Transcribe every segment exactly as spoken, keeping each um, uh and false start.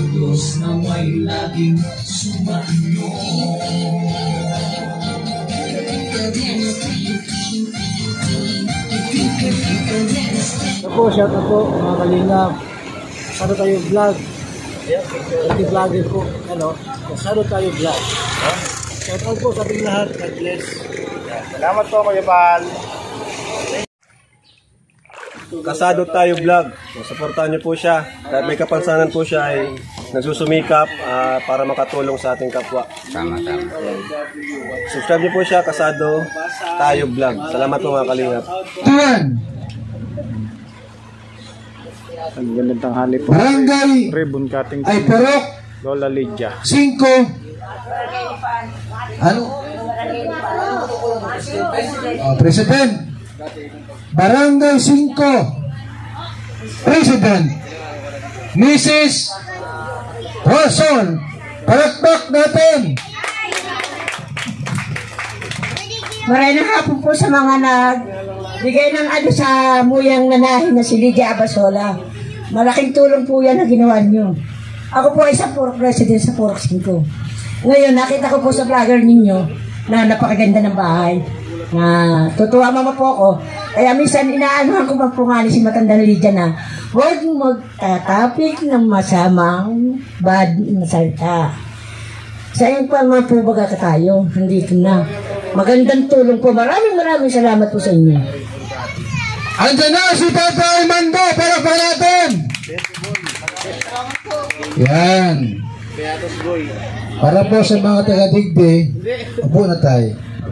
Diyos nawa'y laging sumainyo. Ako, shout out po mga kalingap. Kasado tayo vlog. Hindi vlogger po. Ano? Kasado tayo vlog. Shout out po sa ating lahat. God bless. Salamat po Kuya Bal. Kasado tayo vlog. So, supportahan niyo po siya. Dahil may kapansanan po siya ay nagsusumikap uh, para makatulong sa ating kapwa. Tama, tama. Ayan. Subscribe niyo po siya, Kasado tayo vlog. Salamat po mga kalingap. Tan! Ang gandang tanghali po. Barangay Ribbon cutting. ay Purok Lola Lydia. Cinco. Ano? Oh, President. Barangay Cinco. President. Missus Roson. Palakpak natin. Maraming hapon po sa mga nagbigay ng ano sa muyang nanahin na si Lydia Abasola. Malaking tulong po yan na ginawa niyo. Ako po ay isang Purok President sa Purok Cinco. Ngayon, nakita ko po sa vlogger ninyo na napakaganda ng bahay. Na tutuwa mama po ako. Kaya minsan inaanuhan ko pa po nga ni si matandang Lydia na huwag magtatapik ng masamang bad na salita. Sa iyo pa mga po baga ka tayo. Nandito na. Magandang tulong po. Maraming maraming salamat po sa inyo. Andiyan na si Tatay Mando. Para pa natin. Yan. Para po sa mga taga-Digdi, upo na tayo.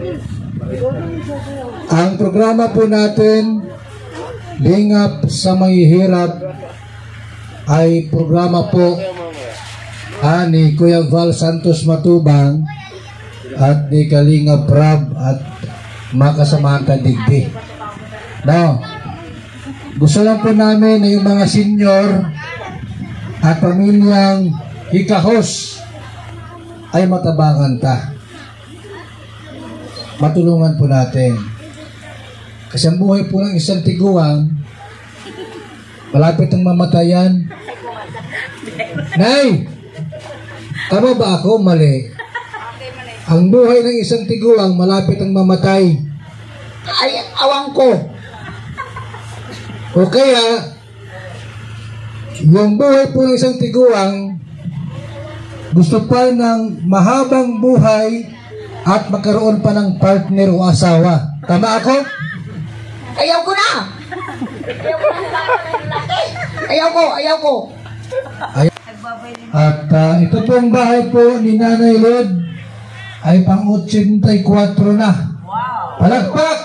Ang programa po natin, Lingap sa Mahihirap, ay programa po ah, ni Kuya Val Santos Matubang at ni Kalingap Rab at mga kasamahan taga-Digdi. No, gusto lang po namin na yung mga senior at pamilyang hikahos ay matabangan ta. Matulungan po natin. Kasi ang buhay po ng isang tiguang, malapit ang mamatayan. Nay! Tama ba ako? Mali. Ang buhay ng isang tiguang, malapit ang mamatay. Ay, awang ko. O kaya, yung buhay po ng isang tiguang, gusto pa ng mahabang buhay at magkaroon pa ng partner o asawa. Tama ako? Ayaw ko na! Ayaw ko na! Ayaw ko! Ayaw ko! Ay at uh, ito pong bahay po ni Nanay Lod ay pang eighty-four na. Palakpak!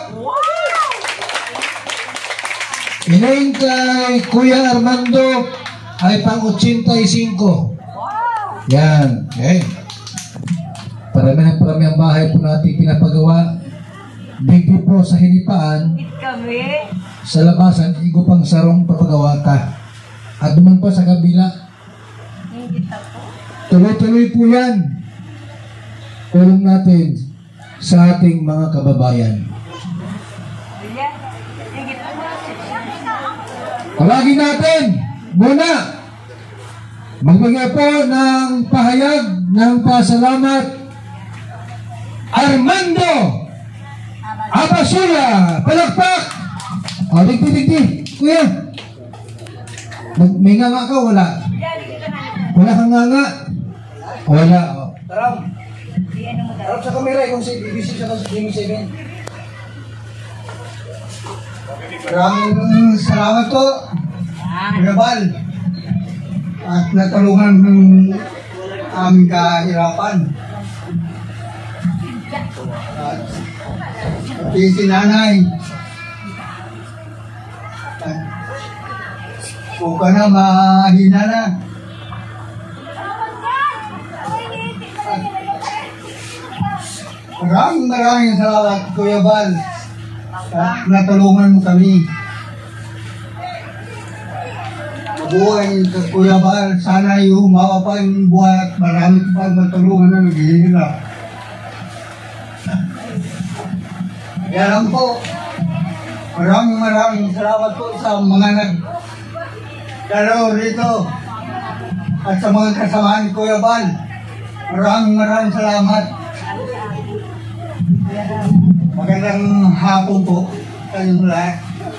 Inayin kay Kuya Armando ay pang eighty-five. Yan. Okay. Parami ng parami ang bahay po natin pinapagawa. Dito po sa Hinipaan, sa labasan, igo pang sarong papagawa ka. At duman pa sa kabila. Tuloy-tuloy po yan. Tulong natin sa ating mga kababayan. Tawagin natin muna magbigay po ng pahayag ng pasalamat Armando Abasola. Palakpak! O, digdi-digdi. Kuya, may nga nga ka? Wala. Wala kang nga nga? Wala. O. Tarap. Tarap sa kamera. Kung si bibisip siya sa Jimmy seven. Maraming salamat po. Kuya Bal. At natulungan ng aming kahirapan. At pati si nanay. At kung ka na mahina na. At maraming maraming salamat Kuya Bal. At natulungan mo kami. Buhay sa Kuya Bal, sana yung humawa pa yung buhay at marami pa matulungan na naghihirap. Kaya lang po, maraming maraming salamat po sa mga nagdalaw rito. at sa mga kasamahan ni Kuya Bal. Maraming maraming salamat. Magandang hapon po sa inyong lahat.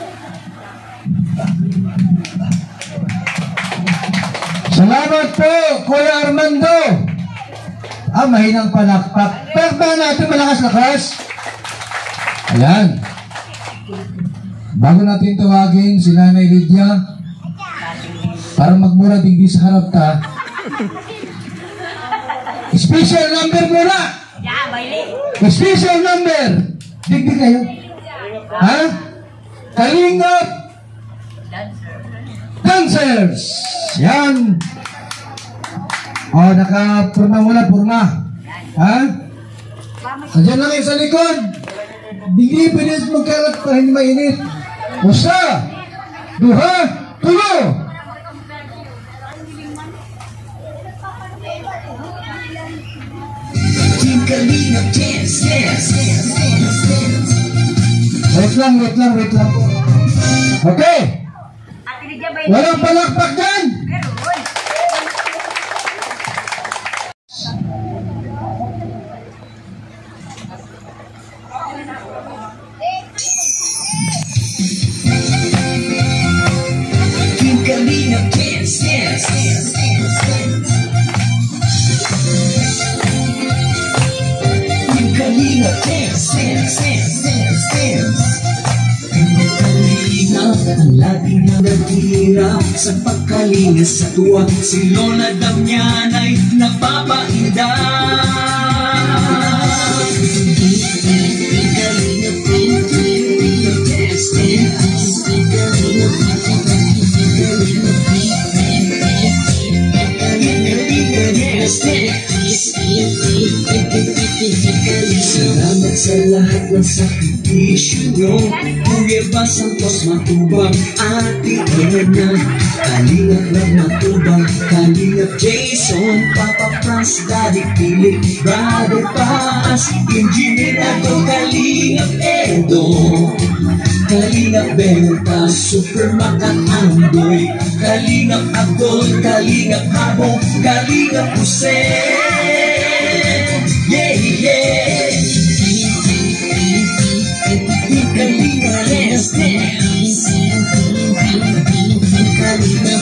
Salamat po, Kuya Armando. Ah, mahinang palakpak. Palakpakan natin malakas-lakas. Ayan. Bago natin tawagin si Nanay Lydia, para magmura digdi sa harap ta, special number muna. Special number. Digdi kayo. Ha? Kalingap Dancers. Yan. O, oh, nakapurma muna, purma. Ha? Andiyan lang kayo sa likod. Digdi, pinis mo kalat para hindi mainit. Usa, duha, tulo. Wait lang, wait lang, wait lang. Okay. Walang palakpak dyan. Ang laging nagtira sa pagkalinga sa tuwa, si Lola Damian ay napapainda. Salamat sa lahat ng sakripisyo nyo, Kuya Bal Santos Matubang, Ate Edna, Kalingap Rab Matubang, Kalingap Jason, Papa Franz, Daddy Philip, Brother Paz, Engineer Ato, Kalingap Edo, Kalingap Belta, Super Makat Andoy, Kalingap Abdol, Kalingap Habong, Kalingap Hussein. Yeah, yeah. Kalinga Let's Dance. Kalinga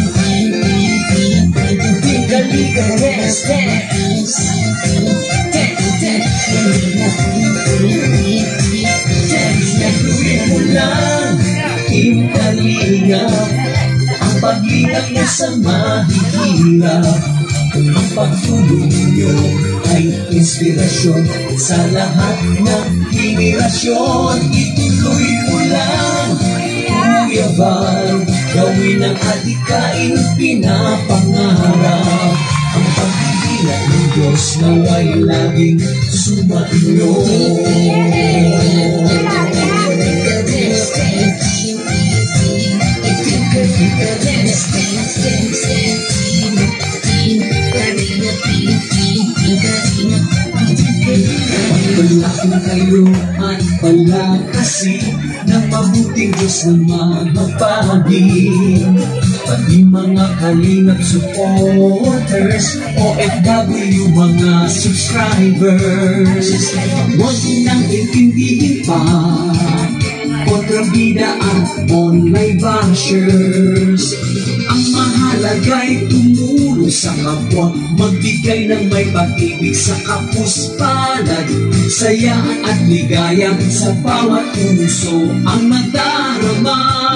Kalinga Let's Dance. Dance, dance. Dance, nagluwi mo lang, Team Kalinga. Ang paglingap mo sa mahihirap, ang pagtulong nyo ay inspirasyon sa lahat ng henerasyon. Ituloy mo lang, Kuya Bal, gawin ang adikain pinapangarap. Ang pagpipilay ng Diyos naway laging sumainyo. Pagpalakin kayo at palakasin ng mabuting Diyos na magpahagin. Pati mga Kalingap supporters, O F W mga subscribers, huwag nang intindihin pa kontrabida at online bashers. Ang mahalaga'y tumulong sa kapwa, magbigay ng may pag-ibig sa kapuspalad, saya at ligaya sa bawat puso ang nadarama.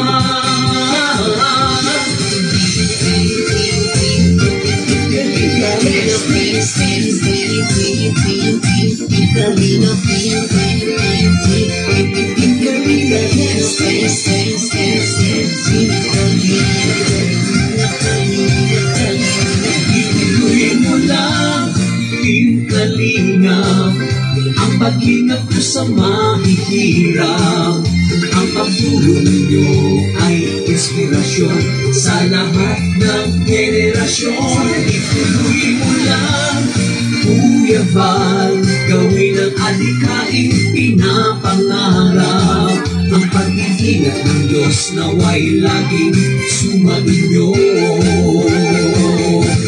Ituloy mo lang, Team Kalingap, ang paglingap ko sa mahihirap. Ang pagtulong nyo ay inspirasyon sa lahat ng henerasyon. Ituloy mo lang, Kuya Bal, gawin ang adikain pinapangarap. Ang pag-iingat ng Diyos naway laging sumainyo.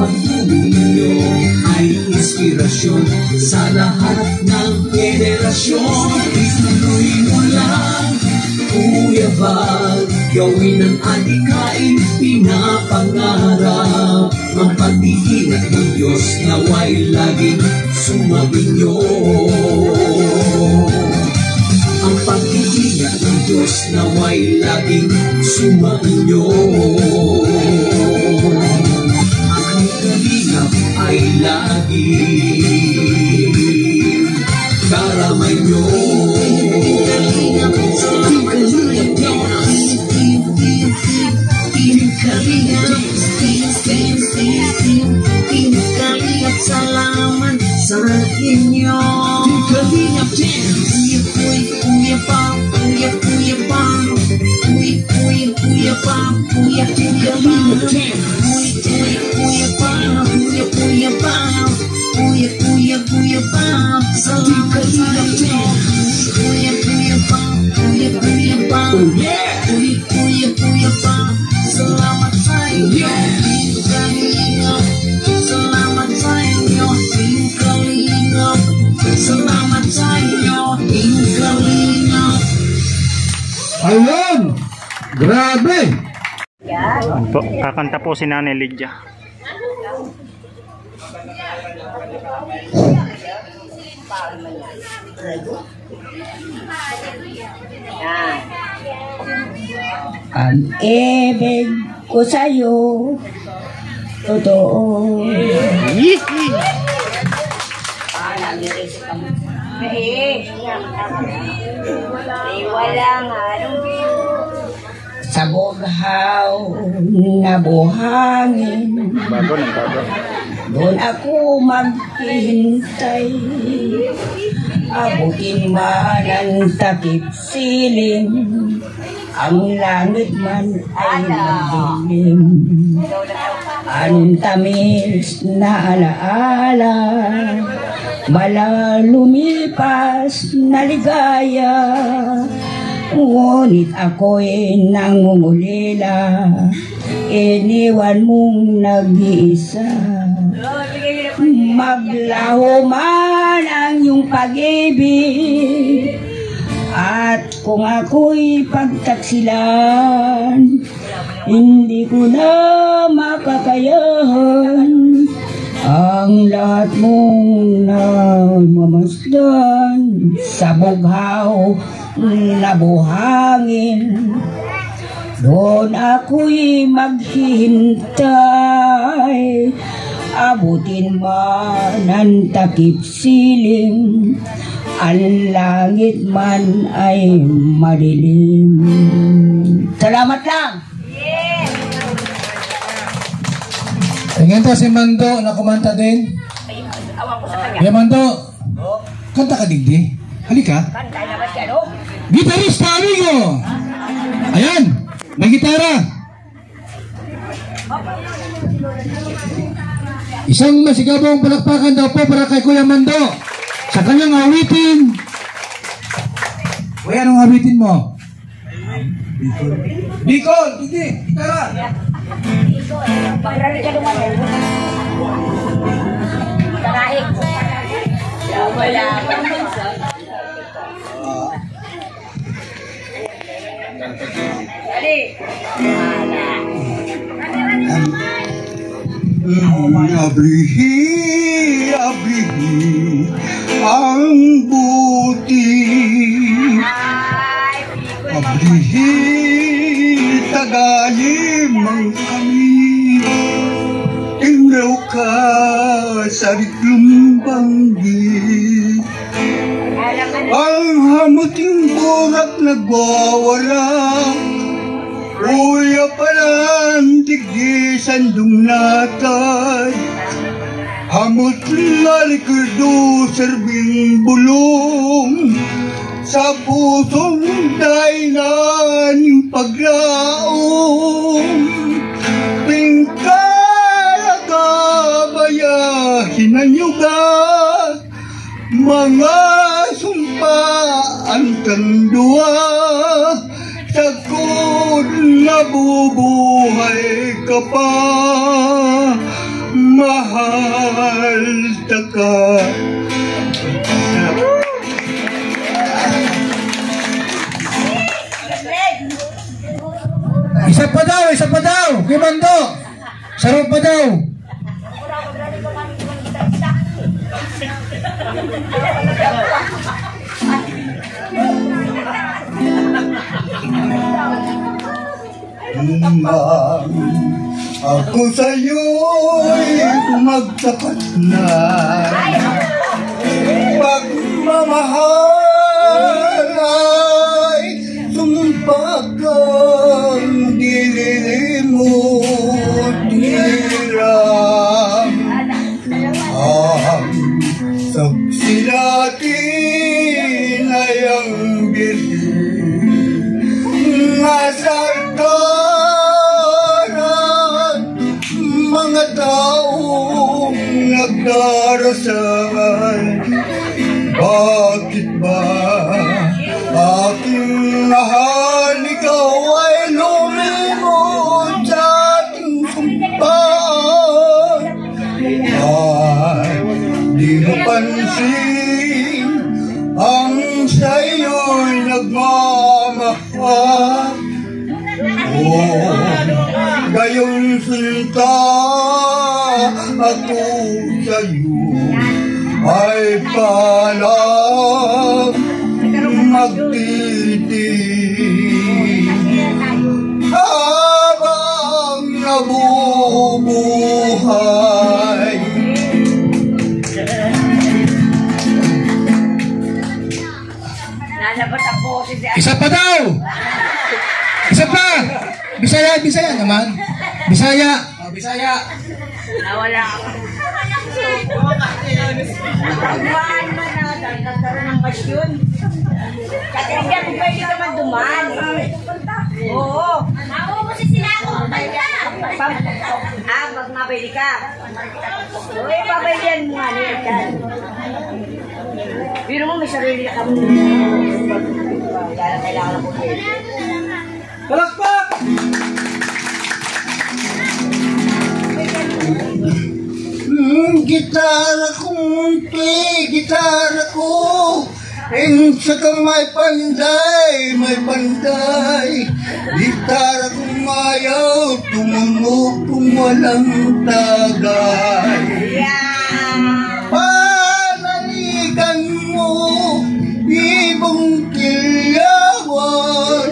pagtulong ninyo ay inspirasyon sa lahat ng generasyon. Ituloy mo lang, Kuya Val, gawin ang adikain pinapangarap. Ang pag-iingat ng Diyos naway laging sumabinyo. Ang pag-iingat ng Diyos naway laging sumainyo. Ang kalingap ay laging karamay nyo. Team Kalingap Dance, Team Kalingap, Team Kalingap, salamat sa inyo. Team Kalingap Dance. Kuya pa, kuya kuya pa, kuya kuya kuya pa, kuya kuya pa, kuya kuya pa, kuya kuya pa, kuya kuya kuya pa, salamat sa inyo. Kuya kuya pa, kuya kuya pa, kuya kuya kuya pa, salamat sa inyo. Team Kalingap, salamat sa inyo. Team Kalingap, salamat sa inyo. Team Kalingap. Ayun! Grabe! Po, kakanta po si Nanay Lydia. Ang ibig ko sa'yo, totoo. Sa bughaw na buhangin, Bago ng bago. doon ako maghihintay. Abutin man ang takip siling, ang langit man ay madilim. Ang tamis na alaala, malalumipas na ligaya. Ngunit ako'y nangungulila, iniwan mong nag-iisa. Maglaho man ang iyong pag-ibig, at kung ako'y pagtaksilan, hindi ko na makakayahan ang lahat mong namamasdan sa bughaw na buhangin. Doon ako'y maghihintay, abutin man ang takip siling, ang langit man ay madilim. Salamat lang! Tingin to si Mando na kumanta din. Hey Mando, kanta ka digdi. Halika. Gitarista, amigo! Ayan, may gitara. Isang masigabong palakpakan daw po para kay Kuya Mando sa kanyang awitin. Kuya, anong awitin mo? Bicol. Bicol, hindi, gitara. Abrihi, abrihi ang buti, abrihi tagalim ang kami, tinglaw ka sa riklumbang di, ang hamuting burak nagwawala. Uya palang digdi sandung natay, hamot lalikurdo serbing bulong, sa pusong dainan yung paglaong, pingkalaga bayahin ang yuga, mga sumpaan kang dua, takot nabubuhay ka pa, mahal ka. Isa pa daw, isa pa daw. Kimando. Sarap pa daw. Ma'am, ako sa'yo'y magtapat na pagmamahal ay sumpa kang dililimot niram. Ang saksi natin ay ang birhen nasarkaran mga taong nagdarasal. Bakit ba aking mahal, ikaw ay lumimot sa ating sumpah? Ay, di mo pansin ang sa'yo'y nagmamahal. Oh, gayong sinta ako sa'yo ay palang magtitig habang nabubuhay. Isa pa daw. Isa pa. Bisaya, Bisaya naman. Bisaya. Oh, Bisaya. Nawala ako. Dumaan mo na, nagkaroon ng pasyon. Kasi hindi ako pwede ka man dumaan. Oo. Ako mo si sinako. Ah, pag mabili ka. Uy, pabaylihan mo nga niya dyan. Pero mo may sarili ka mo. Kaya kailangan ako pwede. Palakpak! Hmm, gitara ko, munti, gitara ko. And saka may panday, may panday. Gitara ko mayaw, tumunog kung walang tagay. Panaligan mo, ibong kilyawan,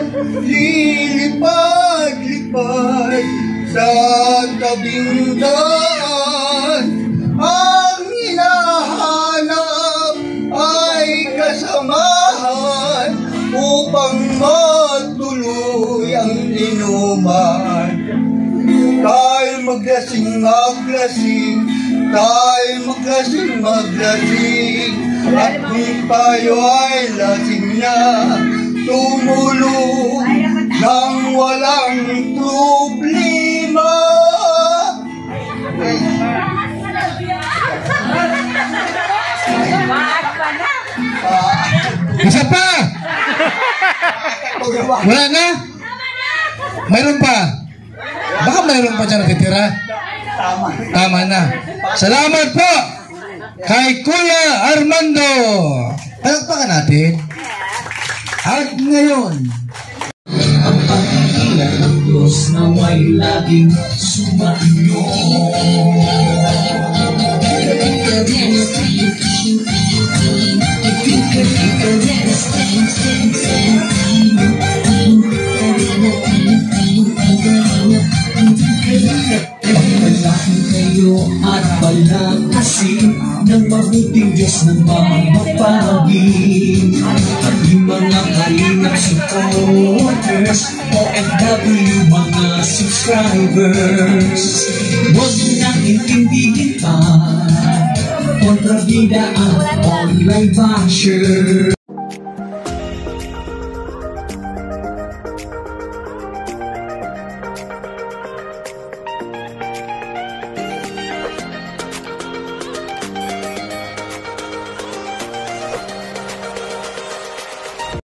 lilipad-lipad sa tabing daan. Ang hinahanap ay kasamahan upang matuloy ang inuman. Tayo maglasing maglasing, tayo maglasing maglasing, at kung tayo ay lasing na, tumulong nang walang problema. Isa pa. Wala na? Mayroon pa? Baka mayroon pa dyan nakitira? Tama na. Salamat po kay Kuya Armando. Palakpakan natin. At ngayon, ang pag-iilan ng Diyos nawa'y laging sumainyo. Pagpalain kayo at palakasin ng mabuting Diyos ng mamapagin. At yung mga kalingap supporters, O F W mga subscribers, huwag nang intindihin pa kontrabida ang online basher.